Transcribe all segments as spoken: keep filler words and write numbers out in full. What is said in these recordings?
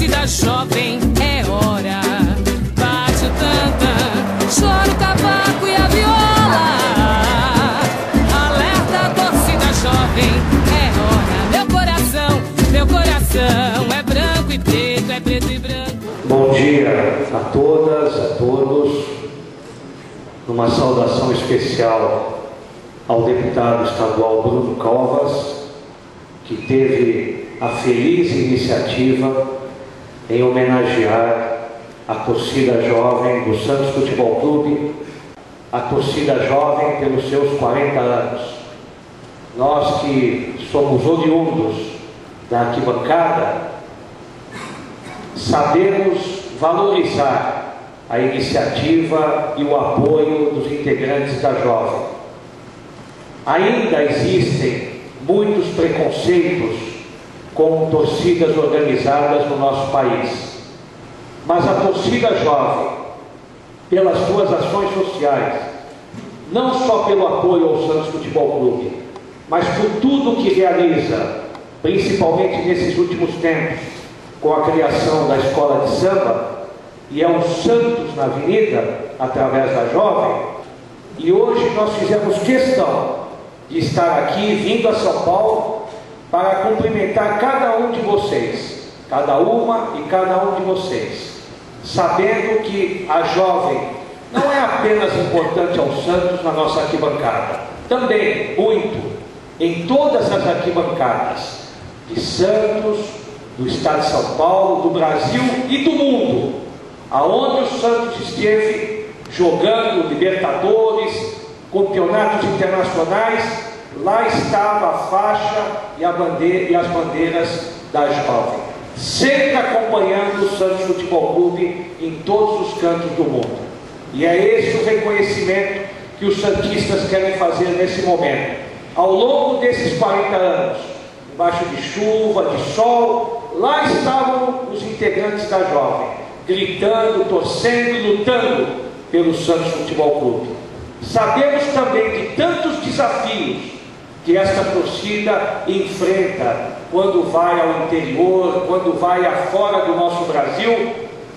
torcida jovem, é hora. Bate o tantã, chora o cavaco e a viola. Alerta a torcida jovem, é hora. Meu coração, meu coração é branco e preto, é preto e branco. Bom dia a todas, a todos. Uma saudação especial ao deputado estadual Bruno Covas, que teve a feliz iniciativa em homenagear a torcida jovem do Santos Futebol Clube, a torcida jovem pelos seus quarenta anos. Nós que somos oriundos da arquibancada, sabemos valorizar a iniciativa e o apoio dos integrantes da Jovem. Ainda existem muitos preconceitos com torcidas organizadas no nosso país, mas a torcida jovem, pelas suas ações sociais, não só pelo apoio ao Santos Futebol Clube, mas por tudo que realiza, principalmente nesses últimos tempos, com a criação da escola de samba, e é um Santos na Avenida, através da Jovem, e hoje nós fizemos questão de estar aqui, vindo a São Paulo, para cumprimentar cada um de vocês, cada uma e cada um de vocês, sabendo que a Jovem não é apenas importante ao Santos na nossa arquibancada, também muito em todas as arquibancadas de Santos, do Estado de São Paulo, do Brasil e do mundo, aonde o Santos esteve jogando Libertadores, campeonatos internacionais, lá estava a faixa e, a bandeira, e as bandeiras da Jovem, sempre acompanhando o Santos Futebol Clube em todos os cantos do mundo. E é esse o reconhecimento que os santistas querem fazer nesse momento. Ao longo desses quarenta anos, embaixo de chuva, de sol, lá estavam os integrantes da Jovem, gritando, torcendo, lutando pelo Santos Futebol Clube. Sabemos também de tantos desafios que esta torcida enfrenta quando vai ao interior, quando vai afora do nosso Brasil,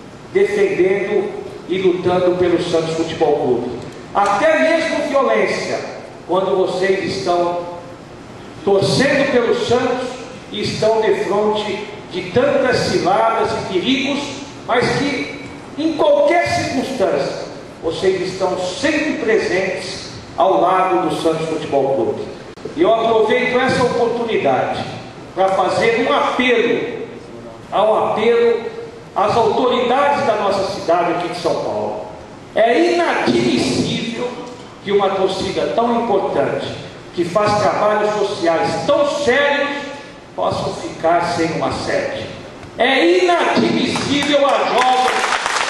defendendo e lutando pelo Santos Futebol Clube. Até mesmo violência, quando vocês estão torcendo pelo Santos e estão de frente de tantas ciladas e perigos, mas que, em qualquer circunstância, vocês estão sempre presentes ao lado do Santos Futebol Clube. E eu aproveito essa oportunidade para fazer um apelo, um apelo às autoridades da nossa cidade aqui de São Paulo. É inadmissível que uma torcida tão importante, que faz trabalhos sociais tão sérios, possam ficar sem uma sede. É inadmissível a Jovem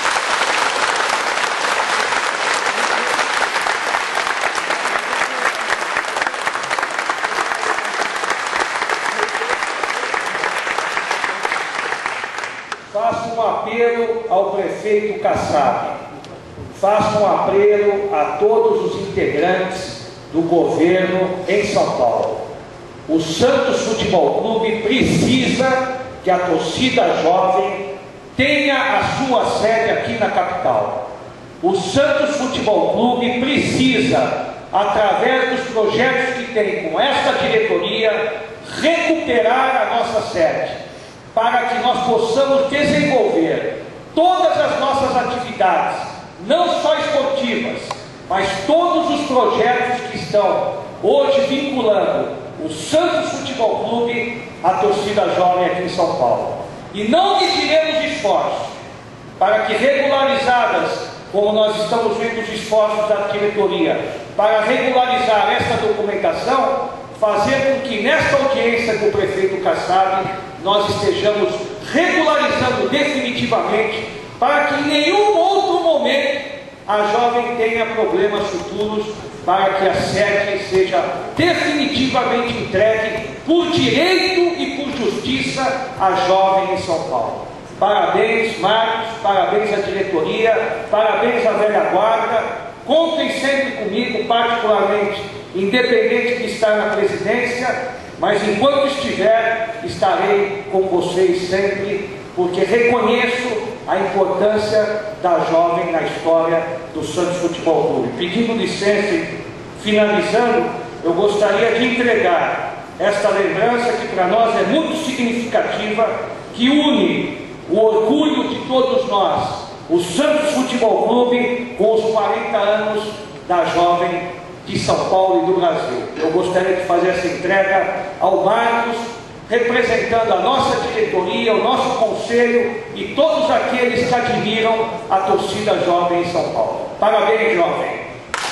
faço um apelo ao prefeito Kassab, faço um apelo a todos os integrantes do governo em São Paulo. O Santos Futebol Clube precisa que a torcida jovem tenha a sua sede aqui na capital. O Santos Futebol Clube precisa, através dos projetos que tem com esta diretoria, recuperar a nossa sede, para que nós possamos desenvolver todas as nossas atividades, não só esportivas, mas todos os projetos que estão hoje vinculando o Santos Futebol Clube à torcida jovem aqui em São Paulo. E não mediremos esforços para que, regularizadas, como nós estamos vendo os esforços da diretoria, para regularizar esta documentação, fazer com que nesta audiência com o prefeito Kassab nós estejamos regularizando definitivamente, para que em nenhum outro momento a Jovem tenha problemas futuros, para que a sede seja definitivamente entregue por direito e por justiça à Jovem em São Paulo. Parabéns, Marcos, parabéns à diretoria, parabéns à velha guarda. Contem sempre comigo, particularmente, independente de estar na presidência, mas enquanto estiver, estarei com vocês sempre porque reconheço a importância da jovem na história do Santos Futebol Clube. Pedindo licença e finalizando, eu gostaria de entregar esta lembrança que para nós é muito significativa, que une o orgulho de todos nós, o Santos Futebol Clube, com os quarenta anos da jovem de São Paulo e do Brasil. Eu gostaria de fazer essa entrega ao Marcos, representando a nossa diretoria, o nosso conselho e todos aqueles que admiram a torcida jovem em São Paulo. Parabéns, jovem!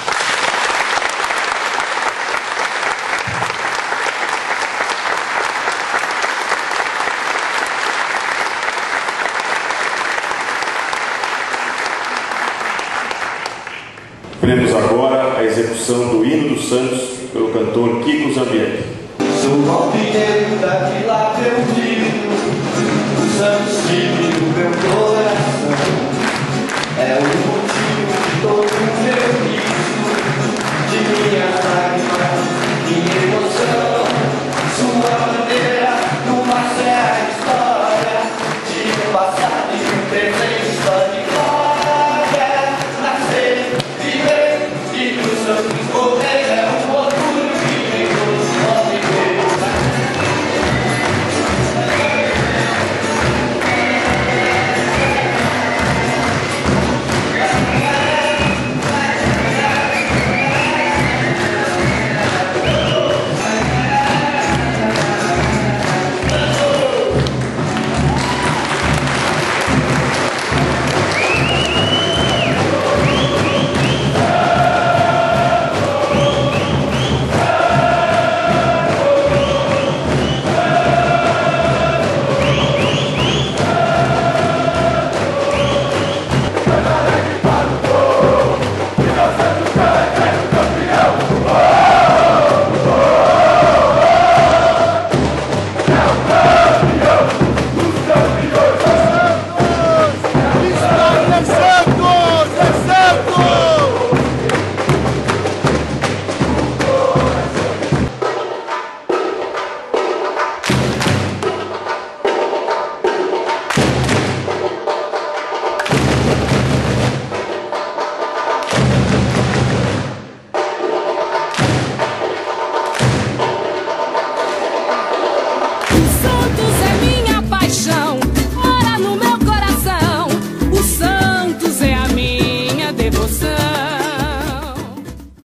Veremos agora a execução do hino do Santos pelo cantor Kiko Zambianchi. Sou alvinegro da Vila